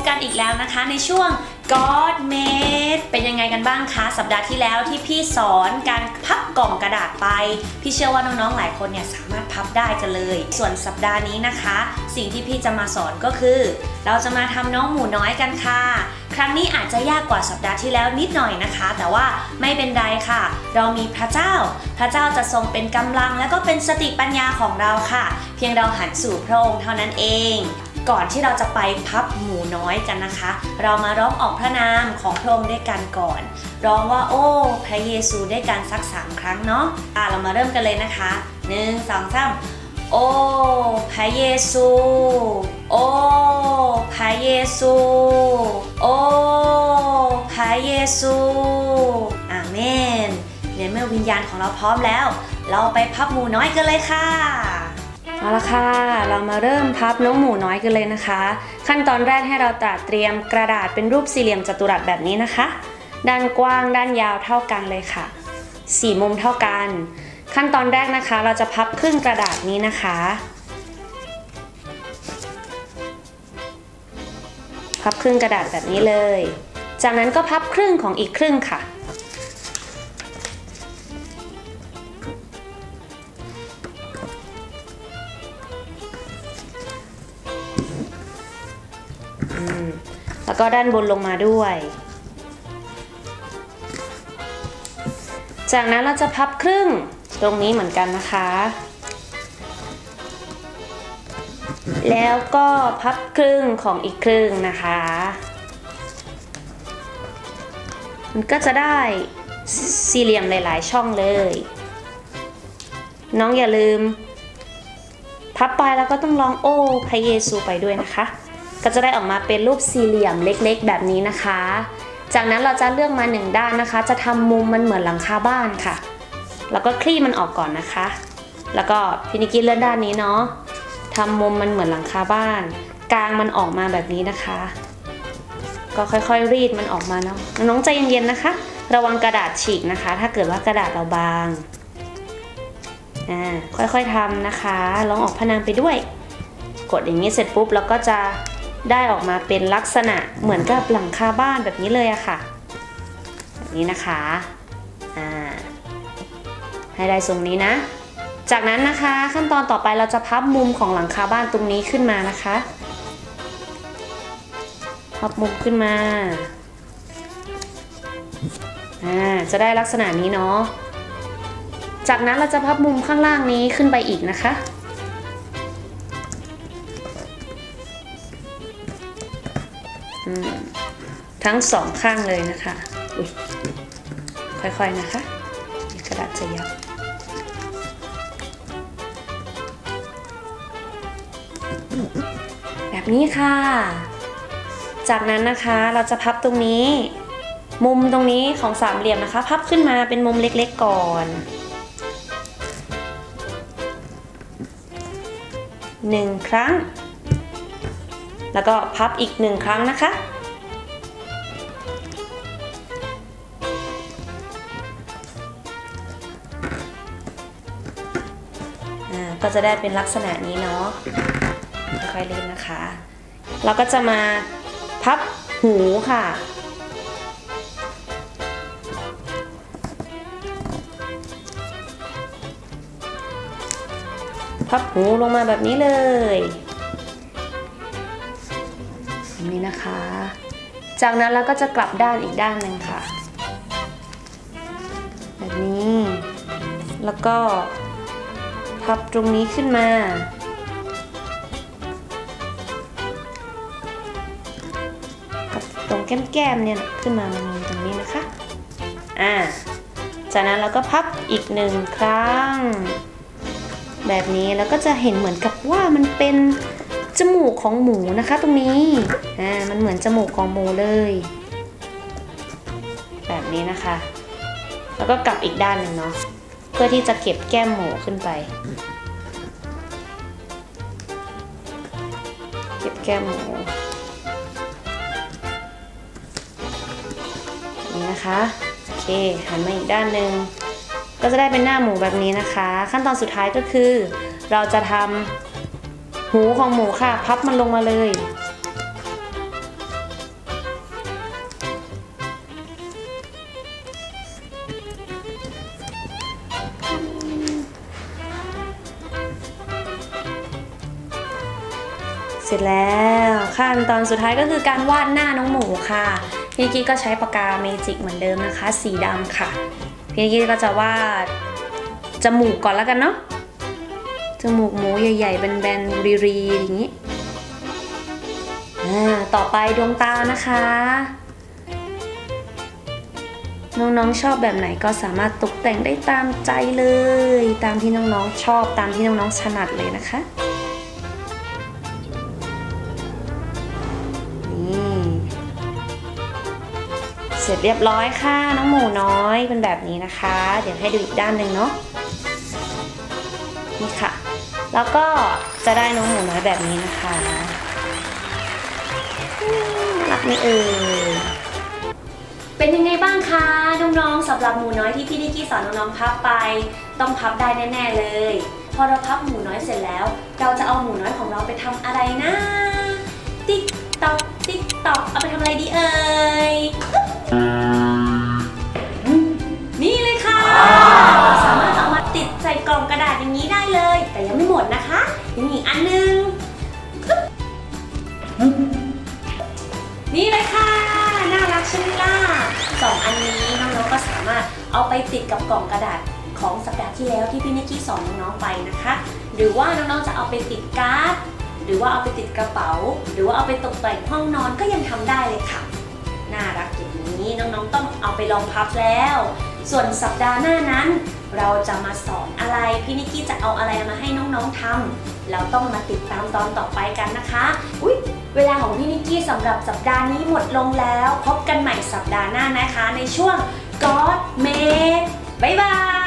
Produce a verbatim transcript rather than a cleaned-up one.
กันอีกแล้วนะคะในช่วง God Made เป็นยังไงกันบ้างคะสัปดาห์ที่แล้วที่พี่สอนการพับกล่องกระดาษไปพี่เชื่อว่าน้องๆหลายคนเนี่ยสามารถพับได้กันเลยส่วนสัปดาห์นี้นะคะสิ่งที่พี่จะมาสอนก็คือเราจะมาทำน้องหมูน้อยกันค่ะครั้งนี้อาจจะยากกว่าสัปดาห์ที่แล้วนิดหน่อยนะคะแต่ว่าไม่เป็นไรค่ะเรามีพระเจ้าพระเจ้าจะทรงเป็นกำลังและก็เป็นสติปัญญาของเราค่ะเพียงเราหันสู่พระองค์เท่านั้นเองก่อนที่เราจะไปพับหมูน้อยกันนะคะเรามาร้องออกพระนามของพระองค์ด้วยกันก่อนร้องว่าโอ้พระเยซูด้วยกันสักสามครั้งเนาะอ่ะเรามาเริ่มกันเลยนะคะหนึ่งสองสามโอ้พระเยซูโอ้พระเยซูโอ้พระเยซูอาเมนในเมื่อวิญญาณของเราพร้อมแล้วเราไปพับหมูน้อยกันเลยค่ะเอาละค่ะเรามาเริ่มพับน้องหมูน้อยกันเลยนะคะขั้นตอนแรกให้เราตัดเตรียมกระดาษเป็นรูปสี่เหลี่ยมจัตุรัสแบบนี้นะคะด้านกว้างด้านยาวเท่ากันเลยค่ะสี่มุมเท่ากันขั้นตอนแรกนะคะเราจะพับครึ่งกระดาษนี้นะคะพับครึ่งกระดาษแบบนี้เลยจากนั้นก็พับครึ่งของอีกครึ่งค่ะแล้วก็ด้านบนลงมาด้วยจากนั้นเราจะพับครึ่งตรงนี้เหมือนกันนะคะแล้วก็พับครึ่งของอีกครึ่งนะคะมันก็จะได้สี่เหลี่ยมหลายๆช่องเลยน้องอย่าลืมพับไปแล้วก็ต้องร้องโอ้พระเยซูไปด้วยนะคะก็จะได้ออกมาเป็นรูปสี่เหลี่ยมเล็กๆแบบนี้นะคะจากนั้นเราจะเลือกมาหนึ่งด้านนะคะจะทำมุมมันเหมือนหลังคาบ้านค่ะแล้วก็คลี่มันออกก่อนนะคะแล้วก็พี่นิกกี้เลื่อนด้านนี้เนาะทำมุมมันเหมือนหลังคาบ้านกางมันออกมาแบบนี้นะคะก็ค่อยๆรีดมันออกมาเนาะน้องใจเย็นๆนะคะระวังกระดาษฉีกนะคะถ้าเกิดว่ากระดาษเราบางอ่าค่อยๆทำนะคะลองออกพนามไปด้วยกดอย่างนี้เสร็จปุ๊บเราก็จะได้ออกมาเป็นลักษณะเหมือนกับหลังคาบ้านแบบนี้เลยอะค่ะแบบนี้นะคะอ่าให้ได้ทรงนี้นะจากนั้นนะคะขั้นตอนต่อไปเราจะพับมุมของหลังคาบ้านตรงนี้ขึ้นมานะคะพับมุมขึ้นมาอ่าจะได้ลักษณะนี้เนาะจากนั้นเราจะพับมุมข้างล่างนี้ขึ้นไปอีกนะคะทั้งสองข้างเลยนะคะอุ๊ยค่อยๆนะคะกระดาษจะยับแบบนี้ค่ะจากนั้นนะคะเราจะพับตรงนี้มุมตรงนี้ของสามเหลี่ยมนะคะพับขึ้นมาเป็นมุมเล็กๆก่อนหนึ่งครั้งแล้วก็พับอีกหนึ่งครั้งนะคะก็จะได้เป็นลักษณะนี้เนาะค่อยๆเล่นนะคะเราก็จะมาพับหูค่ะพับหูลงมาแบบนี้เลยแบบนี้นะคะจากนั้นเราก็จะกลับด้านอีกด้านหนึ่งค่ะแบบนี้แล้วก็พับตรงนี้ขึ้นมากับตรงแก้มๆเนี่ยขึ้นมามันตรงนี้นะคะอ่าจากนั้นเราก็พับอีกหนึ่งครั้งแบบนี้แล้วก็จะเห็นเหมือนกับว่ามันเป็นจมูกของหมูนะคะตรงนี้อ่ามันเหมือนจมูกของหมูเลยแบบนี้นะคะแล้วก็กลับอีกด้านหนึ่งเนาะเพื่อที่จะเก็บแก้มหมูขึ้นไปเก็บแก้มหมูนี่นะคะโอเคหันมาอีกด้านหนึ่งก็จะได้เป็นหน้าหมูแบบนี้นะคะขั้นตอนสุดท้ายก็คือเราจะทำหูของหมูค่ะพับมันลงมาเลยเสร็จแล้วขั้นตอนสุดท้ายก็คือการวาดหน้าน้องหมูค่ะพี่นิกกี้ก็ใช้ปากกาเมจิกเหมือนเดิมนะคะสีดำค่ะพี่นิกกี้ก็จะวาดจมูกก่อนแล้วกันเนาะจมูกหมูใหญ่ๆแบนๆรีๆอย่างนี้อ่าต่อไปดวงตานะคะน้องๆชอบแบบไหนก็สามารถตกแต่งได้ตามใจเลยตามที่น้องๆชอบตามที่น้องๆถนัดเลยนะคะนี่เสร็จเรียบร้อยค่ะน้องหมูน้อยเป็นแบบนี้นะคะเดี๋ยวให้ดูอีกด้านหนึ่งเนาะนี่ค่ะแล้วก็จะได้น้องหมูน้อยแบบนี้นะคะรักไหมเอ่ยเป็นยังไงบ้างคะน้องๆสำหรับหมูน้อยที่พี่นิกกี้สอนน้องๆพับไปต้องพับได้แน่ๆเลยพอเราพับหมูน้อยเสร็จแล้วเราจะเอาหมูน้อยของเราไปทำอะไรนะติ๊กตอกติ๊กตอกเอาไปทำอะไรดีเอ่ยนี่เลยค่ะเราสามารถเอามาติดใส่กล่องกระดาษอย่างนี้ได้เลยแต่ยังไม่หมดนะคะยังมีอีกอันนึงนี่เลยค่ะน่ารักใช่ไหมล่ะสองอันนี้น้องๆก็สามารถเอาไปติดกับกล่องกระดาษของสัปดาห์ที่แล้วที่พี่นิกกี้สอนน้องๆไปนะคะหรือว่าน้องๆจะเอาไปติดการ์ดหรือว่าเอาไปติดกระเป๋าหรือว่าเอาไปตกแต่งห้องนอนก็ยังทำได้เลยค่ะน่ารักอย่างนี้น้องๆต้องเอาไปลองพับแล้วส่วนสัปดาห์หน้านั้นเราจะมาสอนอะไรพี่นิกกี้จะเอาอะไรมาให้น้องๆทำเราต้องมาติดตามตอนต่อไปกันนะคะอุ๊ยเวลาของพี่นิกกี้สำหรับสัปดาห์นี้หมดลงแล้วพบกันใหม่สัปดาห์หน้านะคะในช่วง God Made บ๊ายบาย